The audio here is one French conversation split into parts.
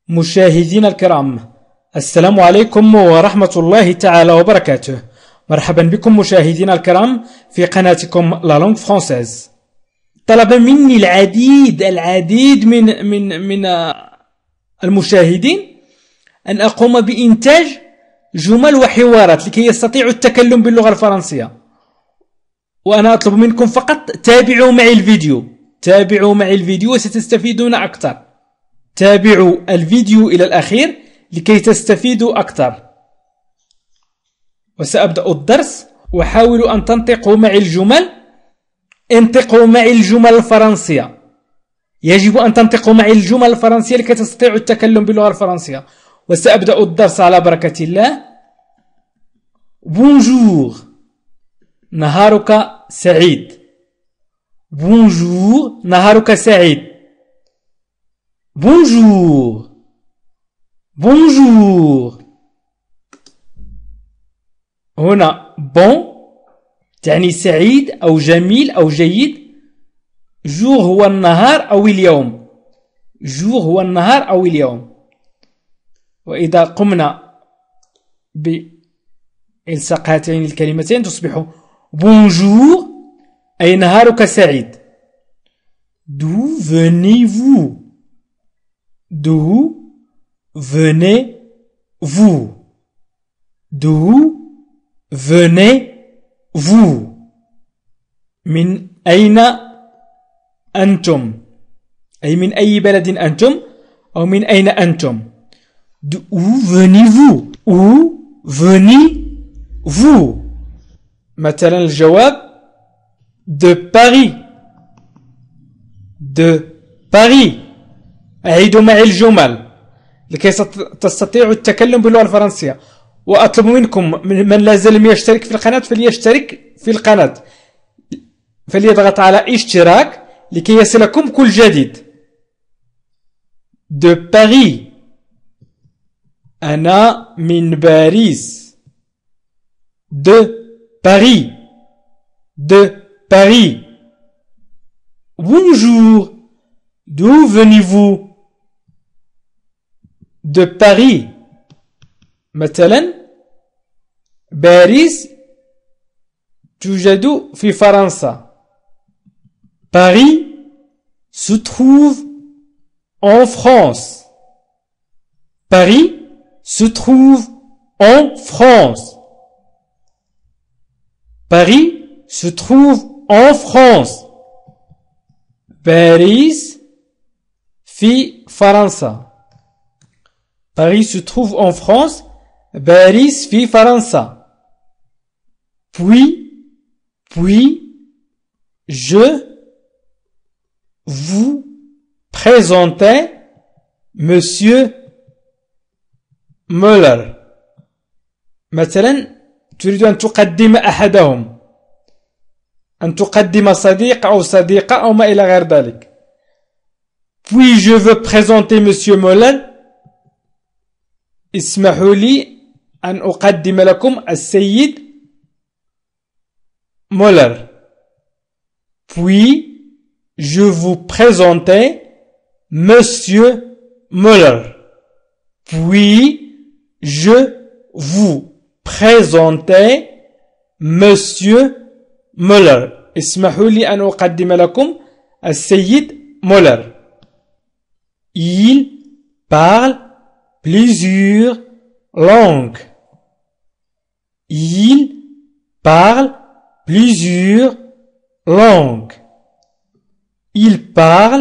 مشاهدينا الكرام، السلام عليكم ورحمة الله تعالى وبركاته. مرحبا بكم مشاهدينا الكرام في قناتكم لا لونغ فرانسيز. طلب مني العديد من المشاهدين أن أقوم بإنتاج جمل وحوارات لكي يستطيعوا التكلم باللغة الفرنسية، وأنا أطلب منكم فقط تابعوا معي الفيديو وستستفيدون أكثر. تابعوا الفيديو إلى الأخير لكي تستفيدوا أكثر. وسأبدأ الدرس، وحاولوا أن تنطقوا معي الجمل. انطقوا معي الجمل الفرنسية، يجب أن تنطقوا معي الجمل الفرنسية لكي تستطيعوا التكلم باللغة الفرنسية. وسأبدأ الدرس على بركة الله. بونجور، نهارك سعيد. بونجور، نهارك سعيد. بونجور، بونجور. هنا بون تعني سعيد أو جميل أو جيد. جور هو النهار أو اليوم. جور هو النهار أو اليوم. وإذا قمنا بإلصاق هاتين الكلمتين تصبح بونجور أي نهارك سعيد. D'où venez-vous? D'où venez-vous? D'où venez-vous? من أين أنتم؟ أي من أي بلد أنتم أو من أين أنتم؟ D'où venez-vous? Où venez-vous? مثلا الجواب de Paris. de Paris. أعيدوا معي الجمل لكي تستطيعوا التكلم باللغة الفرنسية. وأطلب منكم من لازال لم يشترك في القناة فليشترك في القناة، فليضغط على اشتراك لكي يصلكم كل جديد. de Paris. أنا من باريس. de Paris. de Paris. Bonjour. D'où venez-vous? de Paris. مثلا باريس توجد في فرنسا. Paris se trouve en France. Paris se trouve en France. Paris se trouve en France. باريس في فرنسا. Paris se trouve en France. باريس في فرنسا. Puis je vous présenter Monsieur Müller. مثلا تريد أن تقدم أحدهم، أن تقدم صديق أو صديقة أو ما إلى غير ذلك. Puis je veux présenter Monsieur Müller. اسمحوا لي أن أقدم لكم السيد مولر. Puis je vous présenter Monsieur Müller. Puis je vous présenter Monsieur Müller. اسمحوا لي أن أقدم لكم السيد مولر. Il parle plusieurs langues. Il parle plusieurs langues. Il parle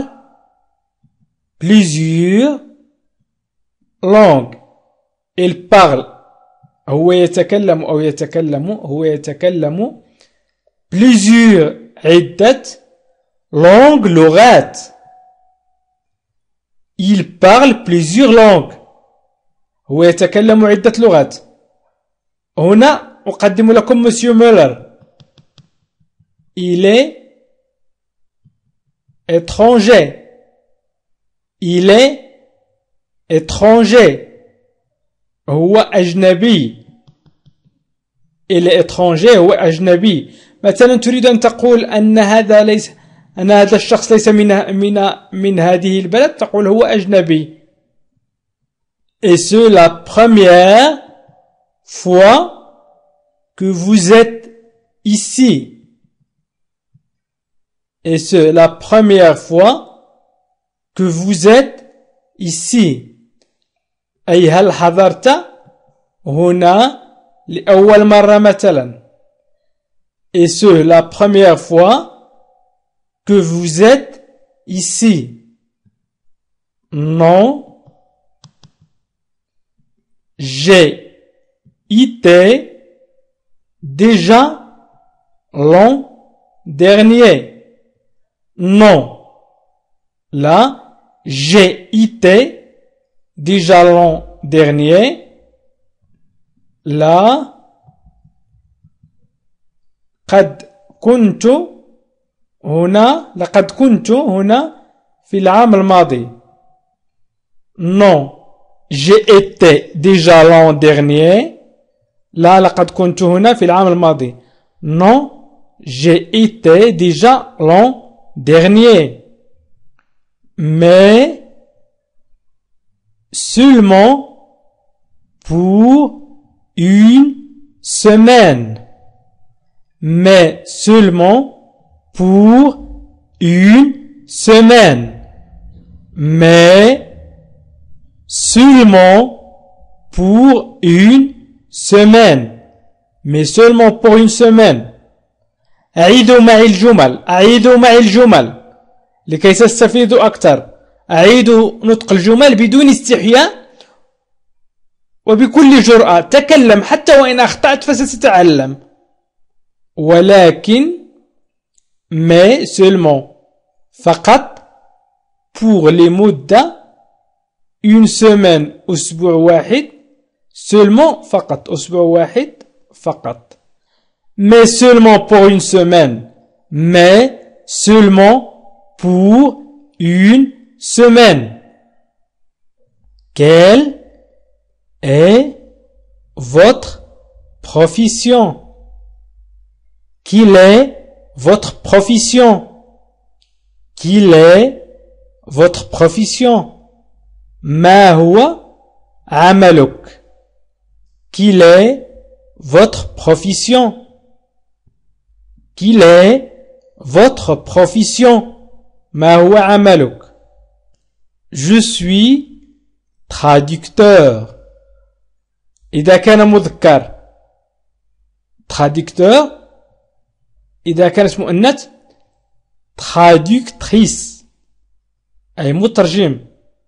plusieurs langues. Il parle هو يتكلم أو يتكلم هو يتكلم plusieurs عدة langues لغات. Il parle plusieurs langues. هو يتكلم عدة لغات. هنا أقدم لكم Monsieur Müller. Il est étranger. Il est étranger. هو أجنبي. Il est étranger هو أجنبي. مثلا تريد أن تقول أن هذا الشخص ليس من هذه البلد، تقول هو أجنبي. Est-ce la première fois que vous êtes ici? Est-ce la première fois que vous êtes ici? أي هل حضرت هنا لأول مرة مثلا. Est-ce la première fois que vous êtes ici? Non. J'ai été déjà l'an dernier. Non. Là, j'ai été déjà l'an dernier. Là, قد كنت هنا لقد كنت هنا في العام الماضي. Non, j'ai été déjà l'an dernier. لا لقد كنت هنا في العام الماضي. Non, j'ai été déjà l'an dernier. Mais seulement pour une semaine. Mais seulement pour une semaine. Mais seulement pour une semaine. Mais seulement pour une semaine. أعيدوا معي الجمل. أعيدوا معي الجمل لكي تستفيدوا أكثر. أعيدوا نطق الجمل بدون استحياء وبكل جرأة. تكلم حتى وإن أخطأت فستتعلم. ولكن mais seulement فقط pour لمدة une semaine أسبوع واحد. seulement فقط أسبوع واحد فقط. mais seulement pour une semaine. mais seulement pour une semaine. Quelle est votre profession? Quelle est votre profession? Quelle est votre profession? ما هو عملك? Quelle est votre profession? Quelle est votre profession? ما هو عملك? Je suis traducteur. إذا كان مذكر traducteur. إذا كانت مؤنث traductrice أي مترجم.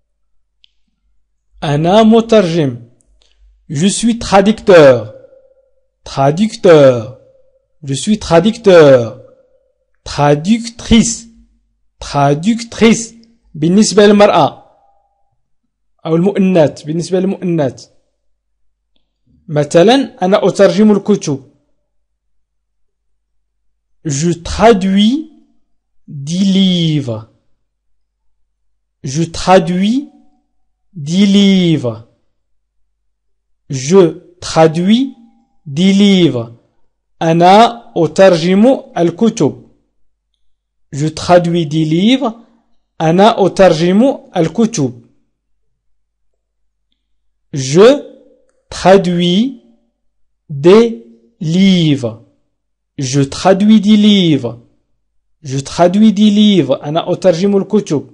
أنا مترجم. Je suis traducteur. Traducteur. Je suis traducteur. Traductrice. Traductrice بالنسبة للمرأة أو المؤنث. بالنسبة للمؤنث مثلا أنا أترجم الكتب. Je traduis des livres. Je traduis des livres. Je traduis des livres. أنا أترجم الكتب. Je traduis des livres. أنا أترجم الكتب. Je traduis des livres. Je traduis des livres. Je traduis des livres. أنا أترجم الكتب.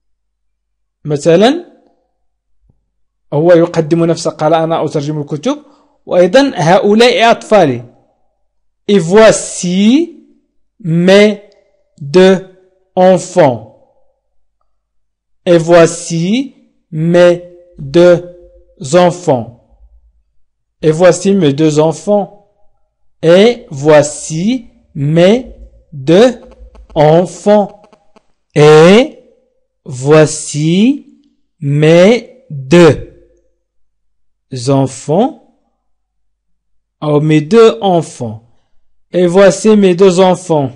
مثلا هو يقدم نفسه قال أنا أترجم الكتب. وأيضا هؤلاء أطفالي. Et voici mes deux enfants. Et voici mes deux enfants. Et voici mes deux enfants. Et voici mes deux enfants. Et voici mes deux enfants. Oh, mes deux enfants. Et voici mes deux enfants.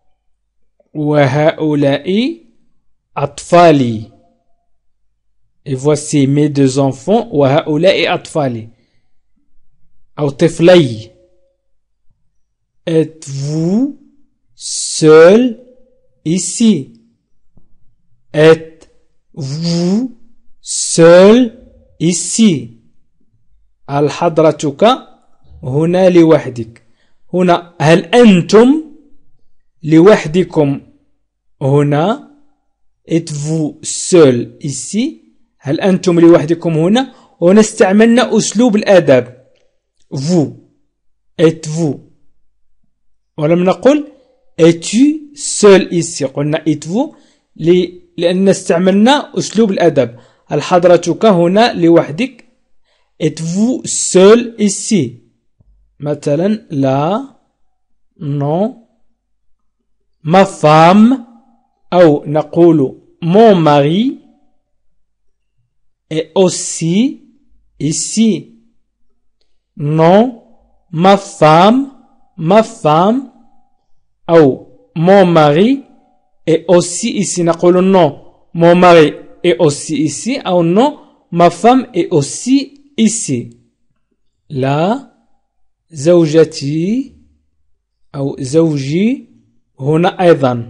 وهؤلاء أطفالي. Et voici mes deux enfants. وهؤلاء أطفالي. أو طفلي. Êtes-vous seul ici? Êtes-vous seul ici هل حضرتك هنا لوحدك. هنا هل أنتم لوحدكم هنا. êtes-vous seul ici. هل أنتم لوحدكم هنا. هنا استعملنا أسلوب الآداب vous. êtes-vous. ولم نقل es-tu seul ici. قلنا êtes-vous لأن استعملنا أسلوب الأدب. هل حضرتك هنا لوحدك. êtes-vous seul ici. مثلا لا non ma femme أو نقول mon mari est aussi ici. non ma femme أو mon mari est aussi ici. نقول non mon mari est aussi ici أو non ma femme est aussi ici. لا زوجتي أو زوجي هنا أيضا.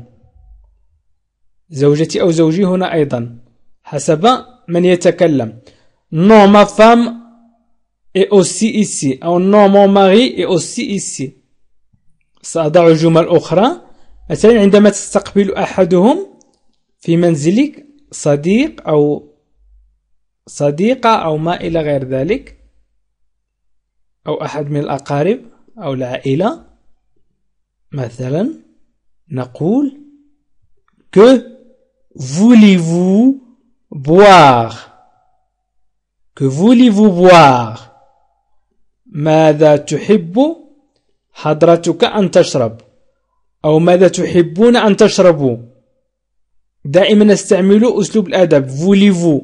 زوجتي أو زوجي هنا أيضا حسب من يتكلم. non ma femme est aussi ici أو non mon mari est aussi ici. سأضع جمل أخرى. مثلا عندما تستقبل أحدهم في منزلك صديق أو صديقة أو ما إلى غير ذلك أو أحد من الأقارب أو العائلة مثلا نقول que voulez-vous boire. que voulez-vous boire. ماذا تحب حضرتك أن تشرب أو ماذا تحبون أن تشربوا. دائما نستعمل أسلوب الأدب voulez-vous.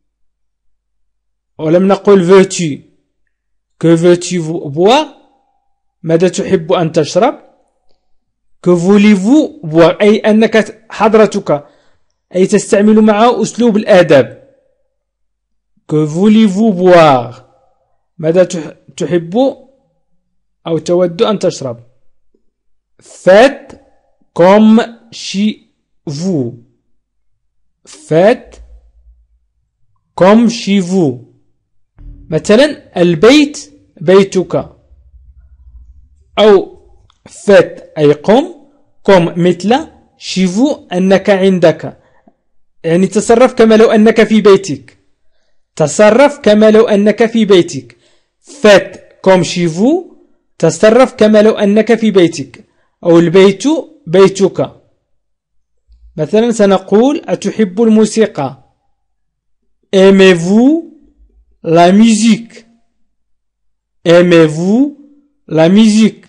ولم نقل veux-tu. que veux-tu boire. ماذا تحب أن تشرب. que voulez-vous boire أي أنك حضرتك أي تستعمل معه أسلوب الآداب. que voulez-vous boire. ماذا تحب أو تود أن تشرب. faites comme chez vous. faites comme chez vous. مثلا البيت بيتك أو faites أي قم قم مثل chez vous أنك عندك. يعني تصرف كما لو أنك في بيتك. تصرف كما لو أنك في بيتك. faites comme chez vous تصرف كما لو أنك في بيتك أو البيت بيتك. مثلا سنقول أتحب الموسيقى. aimez-vous la musique. aimez-vous la musique.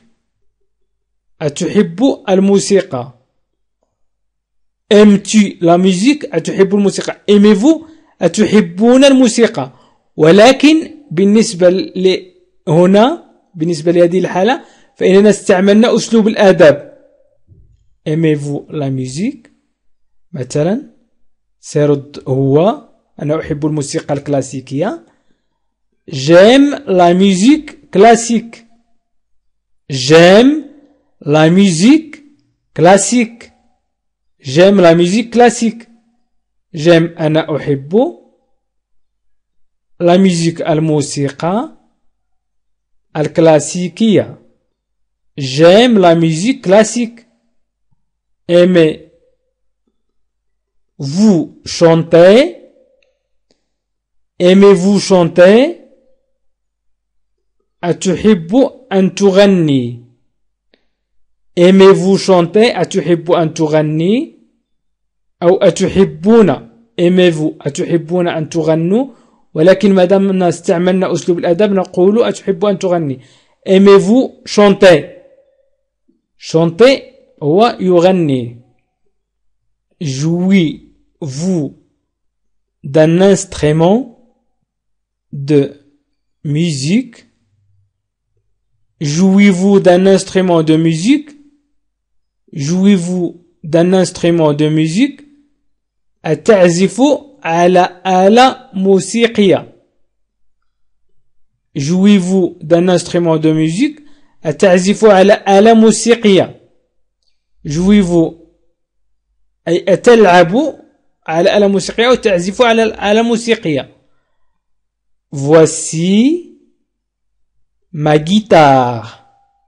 أتحب الموسيقى. aimes-tu la musique. أتحب الموسيقى. aimez-vous أتحبون الموسيقى. ولكن بالنسبة هنا بالنسبة لهذه الحالة فإننا استعملنا أسلوب الآداب. aimez-vous la musique. مثلا سيرد هو أنا أحب الموسيقى الكلاسيكية. j'aime la musique classique. j'aime la musique classique. j'aime la musique classique. j'aime أنا أحب la musique الموسيقى الكلاسيكية. j'aime la musique classique. aimez-vous chanter. aimez-vous chanter. أتحب أن تغني. aimez-vous chanter. أتحب أن تغني أو أتحبون aimez-vous أتحبون أن تغنوا. ولكن ما دامنا استعملنا أسلوب الأدب نقول أتحب أن تغني. aimez-vous chanter. chanter هو يغني. jouez-vous d'un instrument de musique. jouez-vous d'un instrument de musique. jouez-vous d'un instrument de musique. أتعزف على آلة موسيقية. jouez-vous d'un instrument de musique. أتعزف على آلة موسيقية. jouez-vous أي أتلعب على آلة موسيقية أو تعزف على الآلة موسيقية. Voici ma guitare.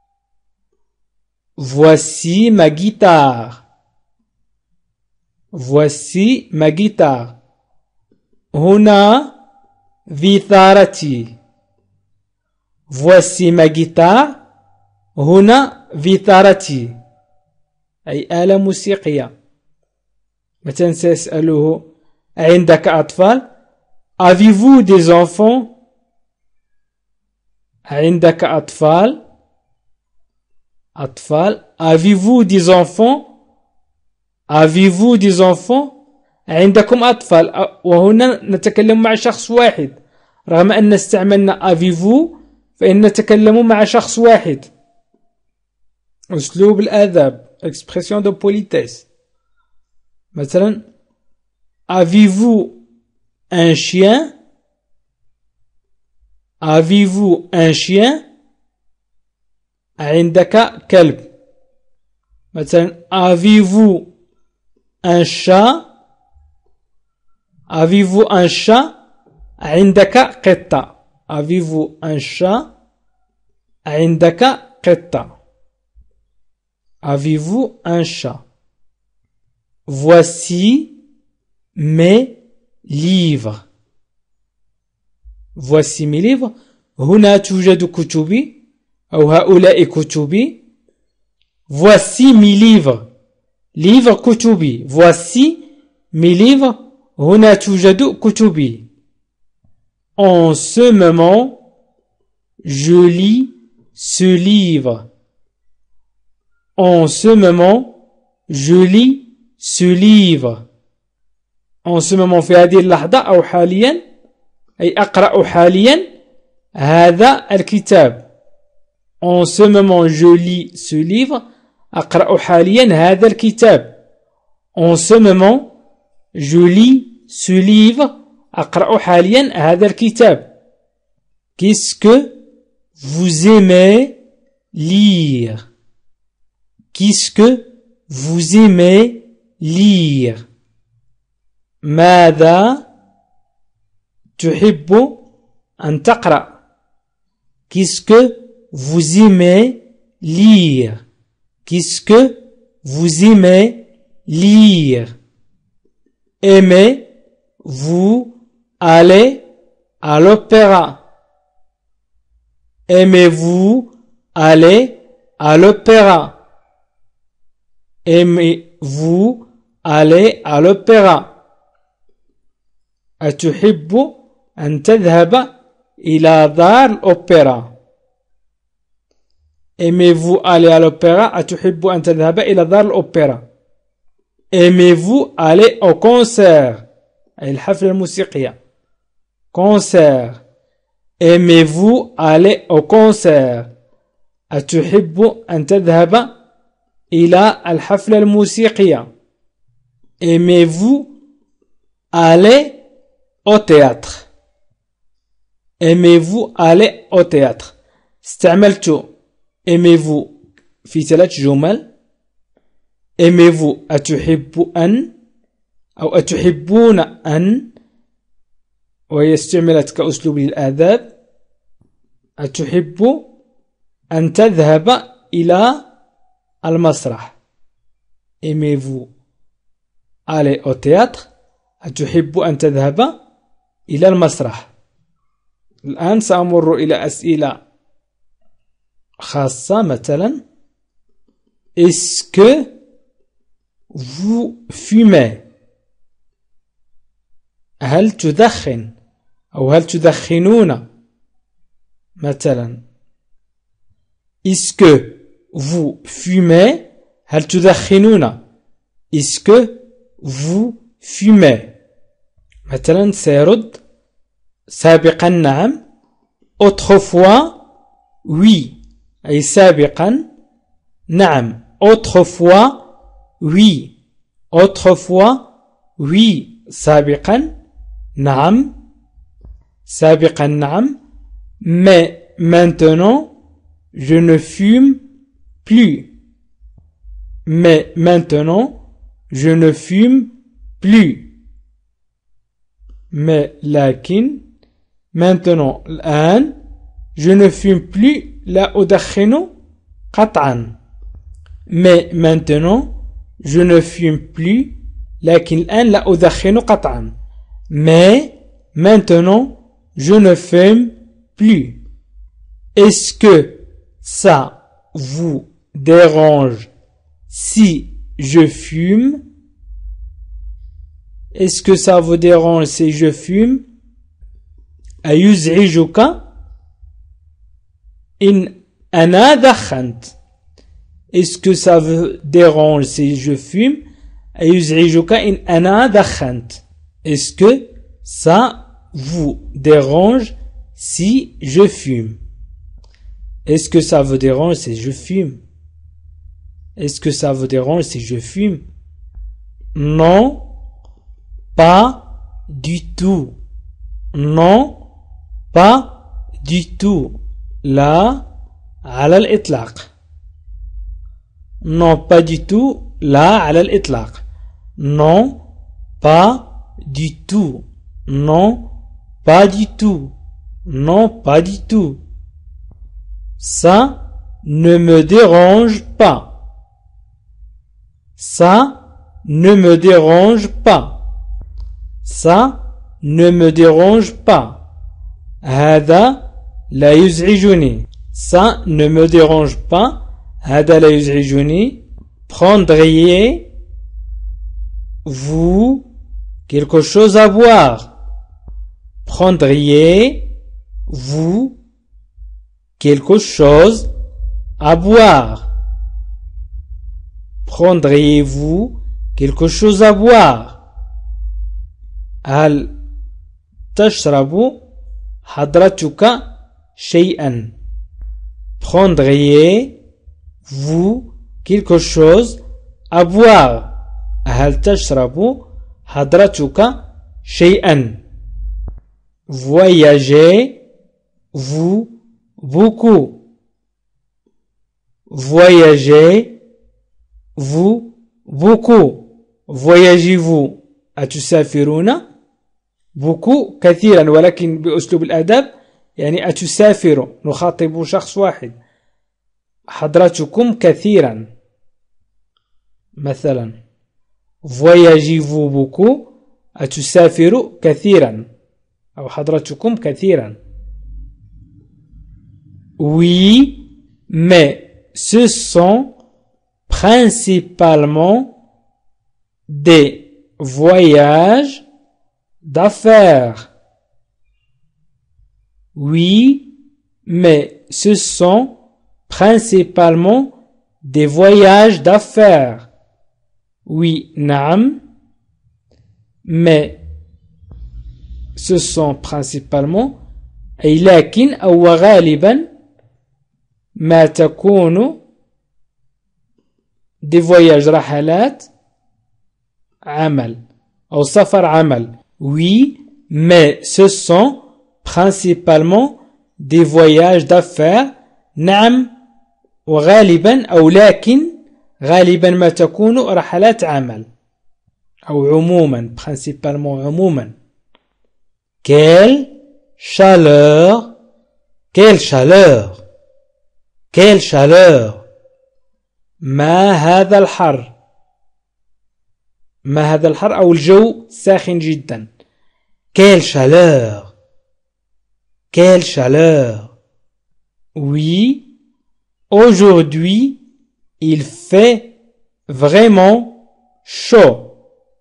Voici ma guitare. Voici ma guitare. هنا فيثارتي. Voici ma guitare. هنا فيثارتي أي آلة موسيقية. مثلا سيسأله عندك أطفال؟ Avez-vous des enfants? عندك أطفال؟ أطفال. Avez-vous des enfants? Avez-vous des enfants? عندكم أطفال. وهنا نتكلم مع شخص واحد، رغم أن استعملنا avez-vous فإن نتكلم مع شخص واحد. أسلوب الآداب، expression de politesse. مثلا avez-vous un chien? Avez-vous un chien? عندك كلب. مثلا avez-vous un chat? Avez-vous un chat? عندك قطة. Avez-vous un chat? عندك قطة. Avez-vous un chat? Voici mes livres. Voici mes livres. هنا توجد كتبي أو هؤلاء كتبي. Voici mes livres. Livre كتبي. Voici mes livres. هنا توجد كتبي. En ce moment, je lis ce livre. En ce moment, je lis ce livre. En ce moment في هذه اللحظة أو حاليا أي أقرأ حاليا هذا الكتاب. En ce moment je lis ce livre. أقرأ حاليا هذا الكتاب. En ce moment je lis ce livre. أقرأ حاليا هذا الكتاب. Qu'est-ce que vous aimez lire? Qu'est-ce que vous aimez lire? ماذا تحب أن تقرأ? Qu'est-ce que vous aimez lire? Qu'est-ce que vous aimez lire? Aimez-vous aller à l'opéra? Aimez-vous aller à l'opéra? Aimez-vous aller à l'opéra? أتحب أن تذهب إلى دار الأوبرا؟ Aimez-vous aller à l'opéra? أتحب أن تذهب إلى دار الأوبرا. Aimez-vous aller au concert? أي الحفلة الموسيقية. Concert. Aimez-vous aller au concert? أتحب أن تذهب إلى الحفلة الموسيقية. Aimez-vous aller au théâtre? Aimez-vous aller au théâtre? استعملت aimez-vous في 3 جمل. aimez-vous أتحب أن أو أتحبون أن، وهي استعملت كأسلوب للآداب. أتحب أن تذهب إلى المسرح. aimez-vous aller au théâtre. أتحب أن تذهب إلى المسرح. الآن سأمر إلى أسئلة خاصة. مثلا Est-ce que vous fumez? هل تدخن أو هل تدخنون؟ مثلا Est-ce que vous fumez? هل تدخنون؟ Est-ce que vous fumez؟ مثلا سيرد سابقا نعم. autrefois oui أي سابقا نعم. autrefois oui. autrefois oui سابقا نعم. سابقا نعم. mais maintenant je ne fume plus. mais maintenant je ne fume plus. mais لكن Maintenant, الآن je ne fume plus لا أدخن قطعا. Mais maintenant je ne fume plus لكن الآن لا أدخن قطعا. Mais maintenant je ne fume plus. Est-ce que ça vous dérange si je fume? Est-ce que ça vous dérange si je fume? أيزعجك إن أنا دخنت. Est-ce que ça vous dérange si je fume? أيزعجك إن أنا دخنت. Est-ce que ça vous dérange si je fume? Est-ce que ça vous dérange si je fume? Est-ce que ça vous dérange si je fume? Non, pas du tout. Non, pas du tout. لا على الإطلاق. Non, pas du tout. لا على الإطلاق. Non, pas du tout. Non, pas du tout. Non, pas du tout. Ça ne me dérange pas. Ça ne me dérange pas. Ça ne me dérange pas. هذا لا يزعجني. Ça ne me dérange pas. هذا لا يزعجني. Prendriez-vous quelque chose à boire? Prendriez-vous quelque chose à boire? Prendriez-vous quelque chose à boire? هل تشرب حضرتك شيئا? Prendriez-vous quelque chose à boire? هل تشرب حضرتك شيئا? Voyagez-vous beaucoup? Voyagez-vous beaucoup? Voyagez-vous أتسافرون؟ beaucoup كثيرا ولكن بأسلوب الأدب يعني أتسافر نخاطب شخص واحد. حضرتكم كثيرا مثلا voyagez-vous beaucoup أتسافر كثيرا أو حضرتكم كثيرا. Oui, mais ce sont principalement des voyages d'affaires. Oui, mais ce sont principalement des voyages d'affaires. Oui, نعم, mais ce sont principalement أي لكن أو غالبا ما تكون des voyages رحلات عمل أو سفر عمل. Oui, mais ce sont principalement des voyages d'affaires. نعم وغالبا أو لكن غالبا ما تكون رحلات عمل أو عموما principalement عموما. Quelle chaleur! Quelle chaleur! Quelle chaleur! ما هذا الحر! ما هذا الحر أو الجو ساخن جدا. Quelle chaleur! Quelle chaleur! Oui, aujourd'hui il fait vraiment chaud.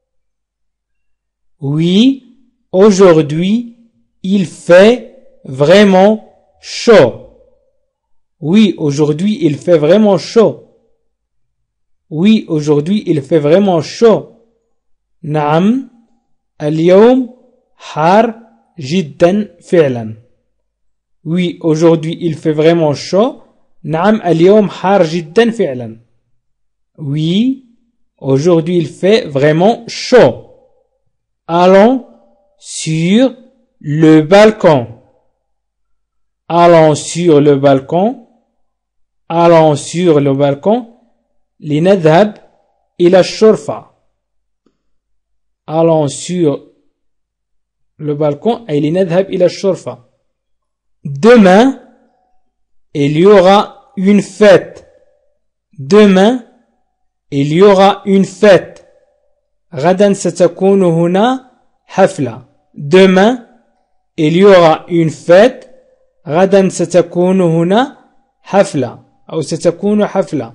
Oui, aujourd'hui il fait vraiment chaud. Oui, aujourd'hui il fait vraiment chaud. Oui, aujourd'hui il fait vraiment chaud. نعم اليوم حار جدا فعلا. Oui, aujourd'hui il fait vraiment chaud. نعم اليوم حار جدا فعلا. Oui, aujourd'hui il fait vraiment chaud. Allons sur le balcon. Allons sur le balcon. Allons sur le balcon. لنذهب إلى الشرفة. Allons sur le balcon أي لنذهب إلى الشرفة. Demain il y aura une fête. Demain il y aura une fête. غدا ستكون هنا حفلة. Demain il y aura une fête. غدا ستكون هنا حفلة أو ستكون حفلة.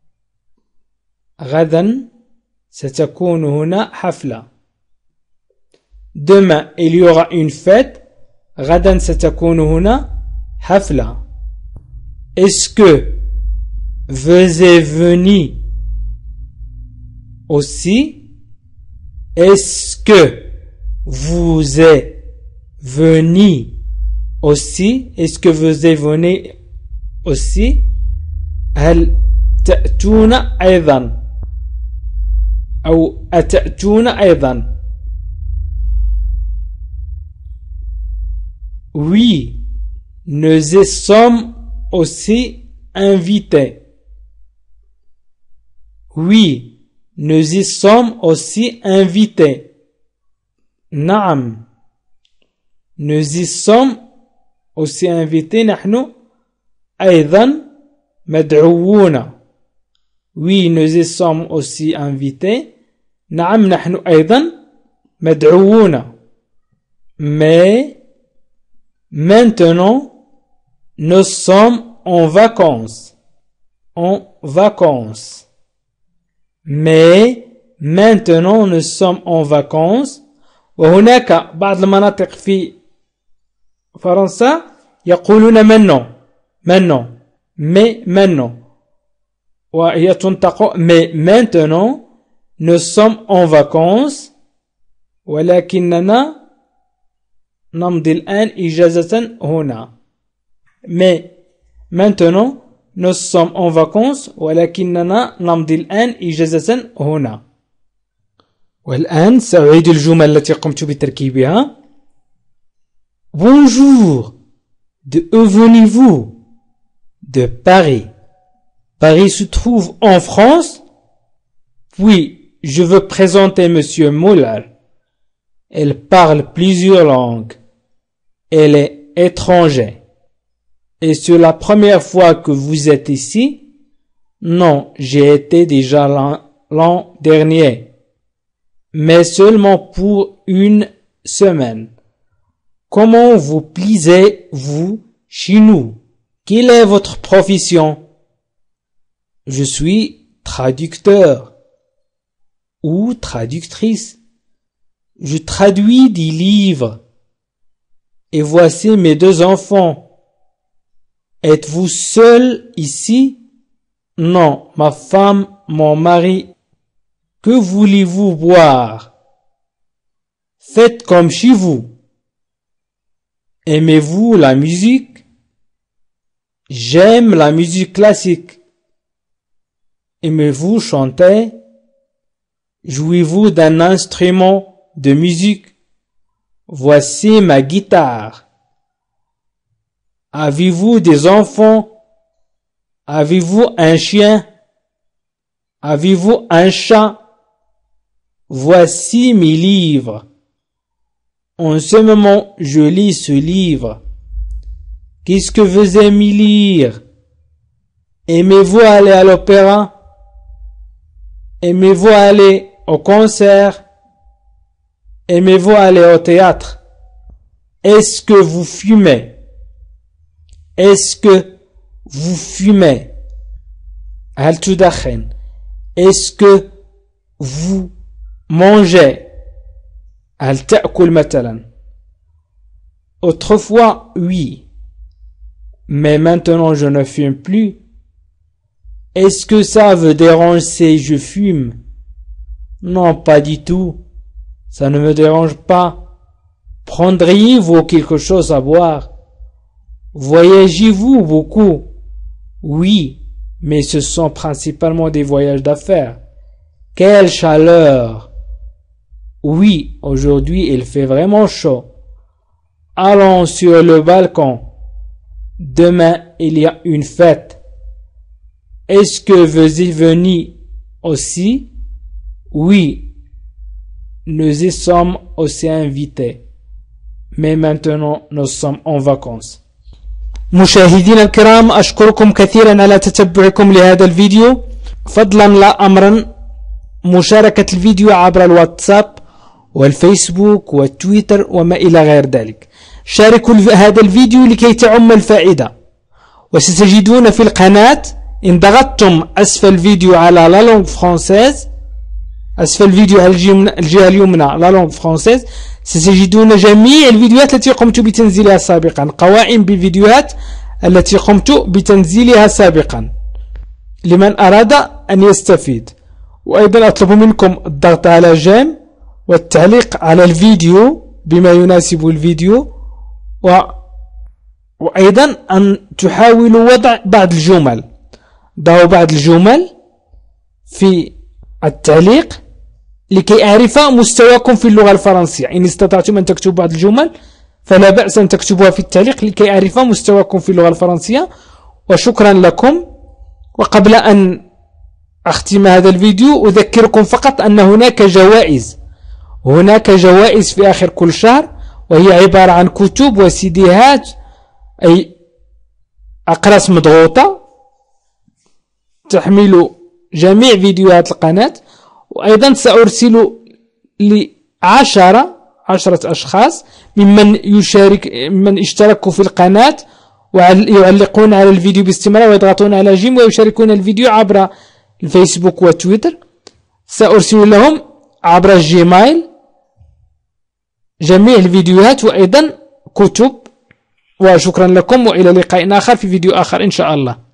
غدا ستكون هنا حفلة. Demain il y aura une fête. غدا ستكون هنا حفلة. Est-ce que vous êtes venu aussi? Est-ce que vous êtes venu aussi? Est-ce que vous êtes venu aussi? هل تأتون أيضا أو أتأتون أيضا؟ Oui, nous y sommes aussi invités. Oui, nous y sommes aussi invités. نعم, nous y sommes aussi invités. نحن أيضا مدعوون. Oui, nous y sommes aussi invités. نعم, نحن أيضا مدعوون. Mais maintenant nous sommes en vacances. En vacances. Mais maintenant nous sommes en vacances. وهناك بعض المناطق في فرنسا يقولون maintenant mais maintenant وهي تنطق mais maintenant nous sommes en vacances ولكننا نمضي الآن إجازة هنا. mais maintenant nous sommes en vacances ولكننا نمضي الآن إجازة هنا. والآن سأعيد الجمل التي قمت بتركيبها. Bonjour, de où venez-vous? De Paris. Paris se trouve en France? Puis, je veux présenter Monsieur Muller. Elle parle plusieurs langues. Elle est étrangère. Et c'est la première fois que vous êtes ici? Non, j'ai été déjà l'an dernier. Mais seulement pour une semaine. Comment vous plaisez-vous chez nous? Quelle est votre profession? Je suis traducteur ou traductrice. Je traduis des livres. Et voici mes deux enfants. Êtes-vous seul ici? Non, ma femme, mon mari. Que voulez-vous boire? Faites comme chez vous. Aimez-vous la musique? J'aime la musique classique. Aimez-vous chanter? Jouez-vous d'un instrument de musique? Voici ma guitare. Avez-vous des enfants? Avez-vous un chien? Avez-vous un chat? Voici mes livres. En ce moment, je lis ce livre. Qu'est-ce que vous aimez lire? Aimez-vous aller à l'opéra? Aimez-vous aller au concert? Aimez-vous aller au théâtre? Est-ce que vous fumez? Est-ce que vous fumez? هل تدخن? Est-ce que vous mangez? هل تأكل مثلا? Autrefois, oui. Mais maintenant, je ne fume plus. Est-ce que ça vous dérange si je fume? Non, pas du tout. Ça ne me dérange pas. Prendriez-vous quelque chose à boire? Voyagez-vous beaucoup? Oui, mais ce sont principalement des voyages d'affaires. Quelle chaleur! Oui, aujourd'hui il fait vraiment chaud. Allons sur le balcon. Demain il y a une fête. Est-ce que vous y venez aussi? Oui, nous y sommes aussi invités. mais maintenant nous sommes en vacances. مشاهدينا الكرام، أشكركم كثيرا على تتبعكم لهذا الفيديو. فضلا لا أمرا مشاركة الفيديو عبر الواتساب والفيسبوك والتويتر وما إلى غير ذلك. شاركوا هذا الفيديو لكي تعم الفائدة. وستجدون في القناة إن ضغطتم أسفل الفيديو على لا لونغ فرانسيز، أسفل الفيديو على الجهة اليمنى لا لونغ فرانسيز، ستجدون جميع الفيديوهات التي قمت بتنزيلها سابقا، قوائم بالفيديوهات التي قمت بتنزيلها سابقا لمن أراد أن يستفيد. وأيضا أطلب منكم الضغط على جيم والتعليق على الفيديو بما يناسب الفيديو، وأيضا أن تحاولوا وضع بعض الجمل. ضعوا بعض الجمل في التعليق لكي أعرف مستواكم في اللغة الفرنسية. إن استطعتم أن تكتبوا بعض الجمل فلا بأس أن تكتبوها في التعليق لكي أعرف مستواكم في اللغة الفرنسية. وشكرا لكم. وقبل أن أختم هذا الفيديو أذكركم فقط أن هناك جوائز في آخر كل شهر، وهي عبارة عن كتب وسيديهات، أي أقراص مضغوطة تحمل جميع فيديوهات القناة. وأيضا سأرسل عشرة أشخاص ممن اشتركوا في القناة ويعلقون على الفيديو باستمرار ويضغطون على جيم ويشاركون الفيديو عبر الفيسبوك وتويتر. سأرسل لهم عبر الجيميل جميع الفيديوهات وأيضا كتب. وشكرا لكم، وإلى لقاء آخر في فيديو آخر إن شاء الله.